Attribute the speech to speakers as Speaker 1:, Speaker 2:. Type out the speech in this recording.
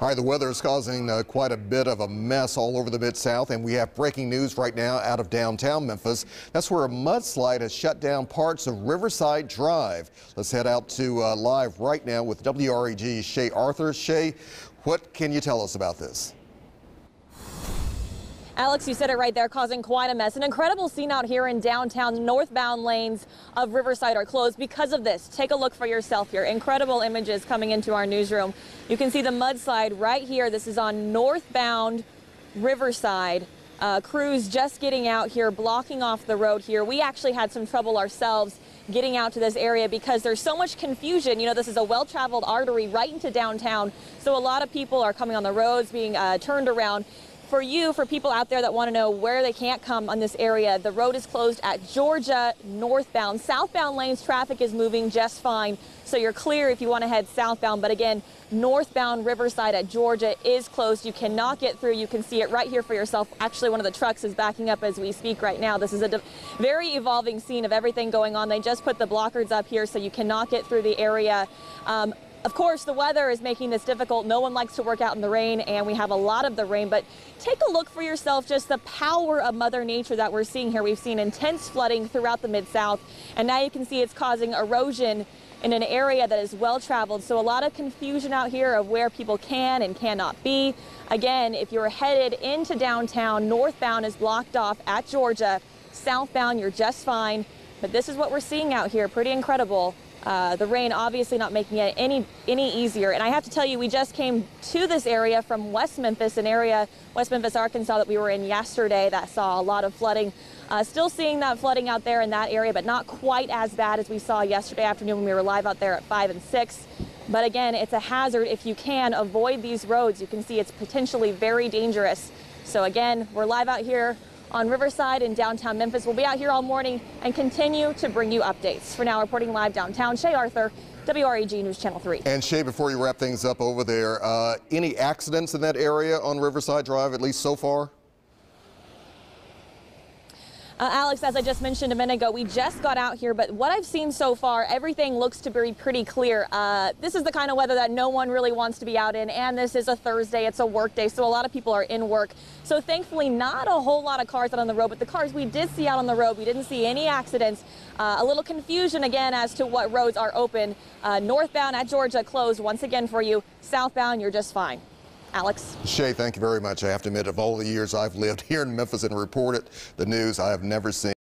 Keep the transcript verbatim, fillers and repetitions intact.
Speaker 1: All right, the weather is causing uh, quite a bit of a mess all over the Mid-South, and we have breaking news right now out of downtown Memphis. That's where a mudslide has shut down parts of Riverside Drive. Let's head out to uh, live right now with W R E G's Shay Arthur. Shay, what can you tell us about this?
Speaker 2: Alex, you said it right there, causing quite a mess. An incredible scene out here in downtown. Northbound lanes of Riverside are closed because of this. Take a look for yourself here. Incredible images coming into our newsroom. You can see the mudslide right here. This is on northbound Riverside. Uh, crews just getting out here, blocking off the road here. We actually had some trouble ourselves getting out to this area because there's so much confusion. You know, this is a well-traveled artery right into downtown, so a lot of people are coming on the roads, being uh, turned around. For you, for people out there that want to know where they can't come on this area, the road is closed at Georgia northbound. Southbound lanes, traffic is moving just fine, so you're clear if you want to head southbound. But again, northbound Riverside at Georgia is closed. You cannot get through. You can see it right here for yourself. Actually, one of the trucks is backing up as we speak right now. This is a very evolving scene of everything going on. They just put the blockers up here, so you cannot get through the area. Um, Of course, the weather is making this difficult. No one likes to work out in the rain, and we have a lot of the rain. But take a look for yourself, just the power of Mother Nature that we're seeing here. We've seen intense flooding throughout the Mid-South, and now you can see it's causing erosion in an area that is well-traveled. So a lot of confusion out here of where people can and cannot be. Again, if you're headed into downtown, northbound is blocked off at Georgia. Southbound, you're just fine. But this is what we're seeing out here. Pretty incredible. Uh, the rain obviously not making it any any easier. And I have to tell you, we just came to this area from West Memphis, an area, West Memphis, Arkansas, that we were in yesterday that saw a lot of flooding. Uh, still seeing that flooding out there in that area, but not quite as bad as we saw yesterday afternoon when we were live out there at five and six. But again, it's a hazard. If you can, avoid these roads. You can see it's potentially very dangerous. So again, we're live out here on Riverside in downtown Memphis. We'll be out here all morning and continue to bring you updates. For now, reporting live downtown, Shay Arthur, W R E G News Channel three.
Speaker 1: And Shay, before you wrap things up over there, uh, any accidents in that area on Riverside Drive, at least so far?
Speaker 2: Uh, Alex, as I just mentioned a minute ago, we just got out here, but what I've seen so far, everything looks to be pretty clear. Uh, this is the kind of weather that no one really wants to be out in, and this is a Thursday, it's a work day, so a lot of people are in work. So thankfully, not a whole lot of cars out on the road, but the cars we did see out on the road, we didn't see any accidents. Uh, a little confusion again as to what roads are open. Uh, northbound at Georgia closed once again for you. Southbound, you're just fine. Alex.
Speaker 1: Shay, thank you very much. I have to admit, of all the years I've lived here in Memphis and reported the news, I have never seen